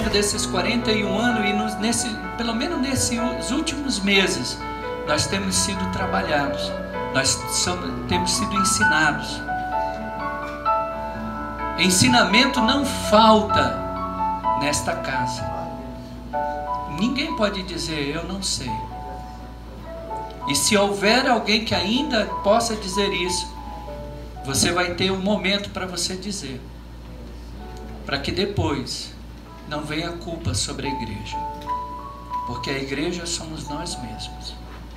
decorrer desses 41 anos e pelo menos nesses últimos meses, nós temos sido trabalhados, temos sido ensinados. Ensinamento não falta nesta casa. Ninguém pode dizer, eu não sei. E se houver alguém que ainda possa dizer isso, você vai ter um momento para você dizer, para que depois não venha culpa sobre a igreja, porque a igreja somos nós mesmos.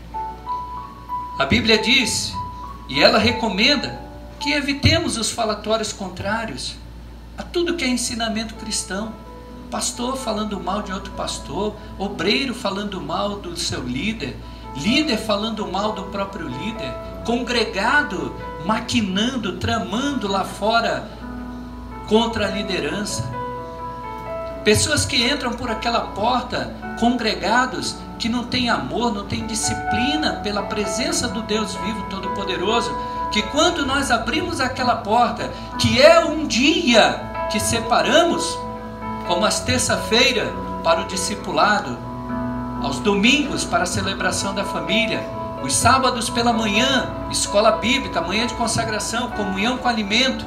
A Bíblia diz, e ela recomenda, que evitemos os falatórios contrários a tudo que é ensinamento cristão. Pastor falando mal de outro pastor, obreiro falando mal do seu líder, líder falando mal do próprio líder, congregado maquinando, tramando lá fora contra a liderança. Pessoas que entram por aquela porta, congregados, que não têm amor, não têm disciplina pela presença do Deus vivo todo-poderoso, que quando nós abrimos aquela porta, que é um dia que separamos, como as terça-feiras para o discipulado, aos domingos para a celebração da família, os sábados pela manhã, escola bíblica, manhã de consagração, comunhão com alimento,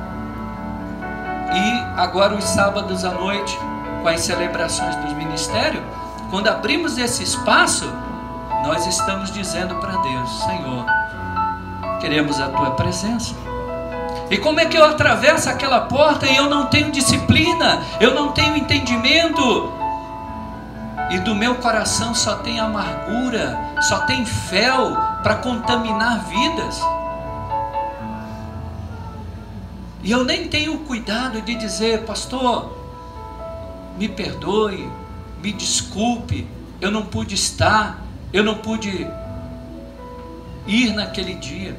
e agora os sábados à noite, com as celebrações dos ministérios. Quando abrimos esse espaço, nós estamos dizendo para Deus, Senhor, queremos a Tua presença. E como é que eu atravesso aquela porta e eu não tenho disciplina, eu não tenho entendimento, e do meu coração só tem amargura, só tem fel para contaminar vidas? E eu nem tenho cuidado de dizer, pastor, me perdoe, me desculpe, eu não pude estar, eu não pude ir naquele dia.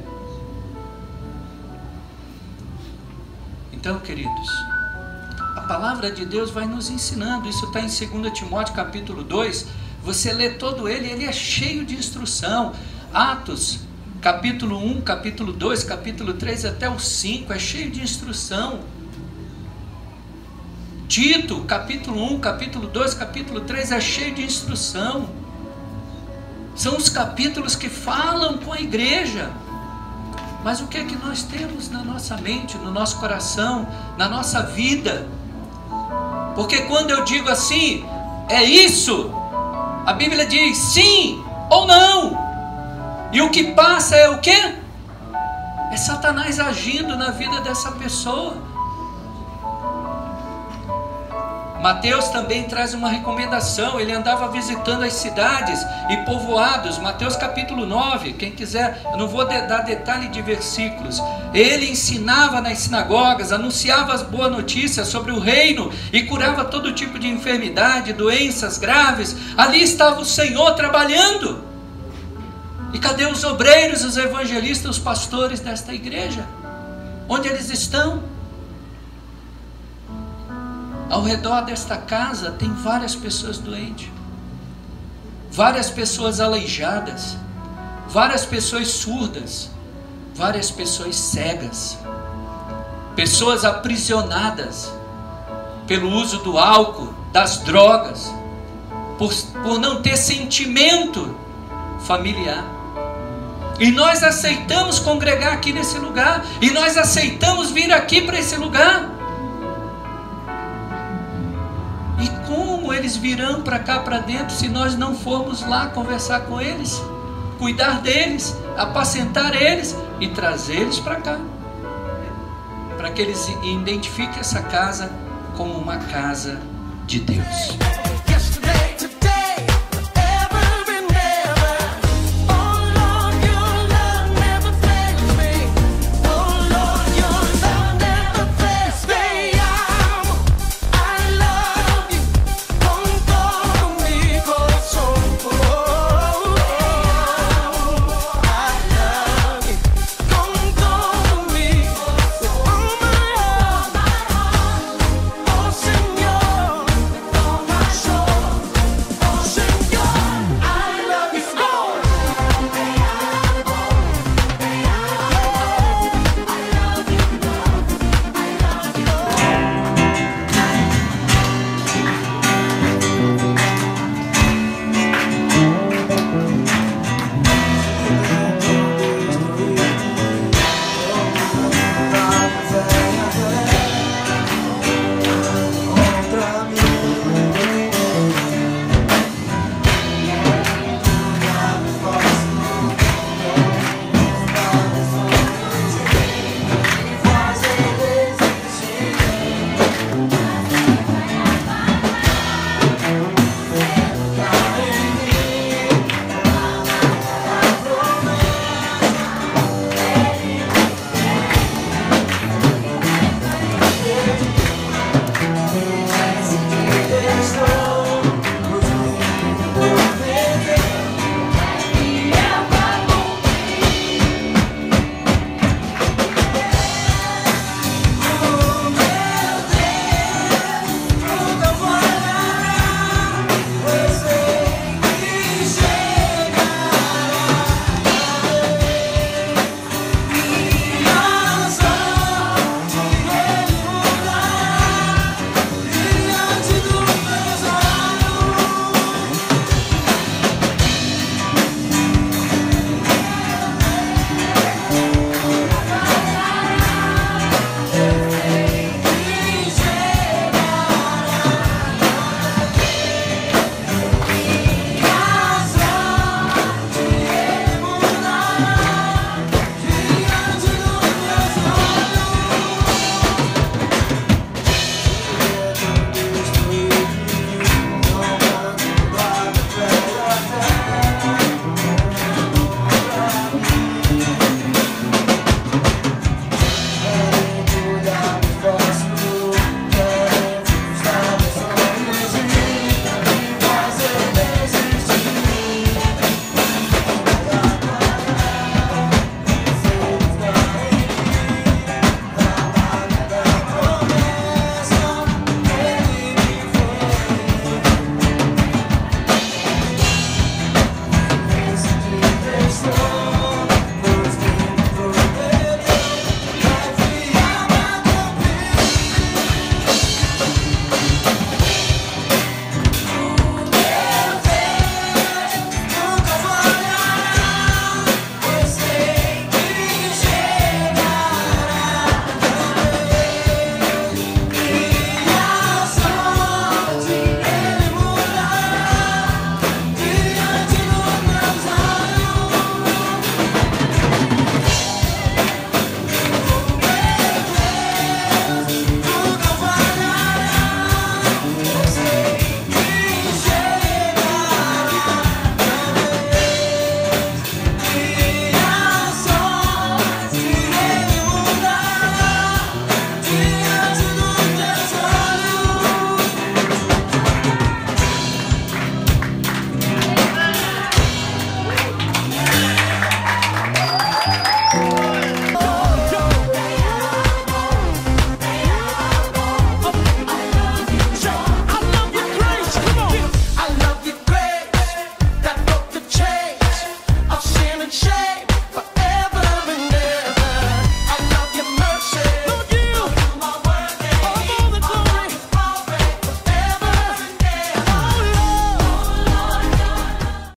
Então, queridos, a palavra de Deus vai nos ensinando. Isso está em 2 Timóteo capítulo 2. Você lê todo ele é cheio de instrução. Atos capítulo 1, capítulo 2, capítulo 3 até o 5 é cheio de instrução. Tito capítulo 1, capítulo 2, capítulo 3 é cheio de instrução. São os capítulos que falam com a igreja. Mas o que é que nós temos na nossa mente, no nosso coração, na nossa vida? Porque quando eu digo assim, é isso, a Bíblia diz sim ou não. E o que passa é o quê? É Satanás agindo na vida dessa pessoa. Mateus também traz uma recomendação. Ele andava visitando as cidades e povoados. Mateus capítulo 9, quem quiser, eu não vou dar detalhe de versículos. Ele ensinava nas sinagogas, anunciava as boas notícias sobre o reino e curava todo tipo de enfermidade, doenças graves. Ali estava o Senhor trabalhando. E cadê os obreiros, os evangelistas, os pastores desta igreja? Onde eles estão? Ao redor desta casa tem várias pessoas doentes, várias pessoas aleijadas, várias pessoas surdas, várias pessoas cegas, pessoas aprisionadas pelo uso do álcool, das drogas, por não ter sentimento familiar. E nós aceitamos congregar aqui nesse lugar, e nós aceitamos vir aqui para esse lugar. E como eles virão para cá, para dentro, se nós não formos lá conversar com eles, cuidar deles, apacentar eles e trazer eles para cá, para que eles identifiquem essa casa como uma casa de Deus.